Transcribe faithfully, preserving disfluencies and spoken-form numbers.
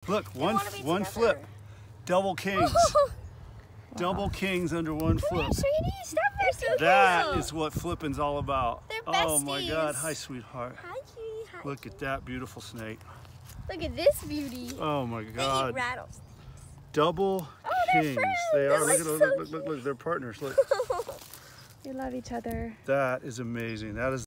Look, one one together. flip. Double kings. Double kings under one flip. Come here, sweetie. Stop it. So That cute. is what flipping's all about. They're Oh my God. besties. Hi, sweetheart. Hi, cutie. Hi, Look cutie. at that beautiful snake. Look at this beauty. Oh my They eat God. rattles. Double Oh, they're kings. friends. They They are. Look look at so look, look, look, look. They're partners. Look. They love each other. That is amazing. That is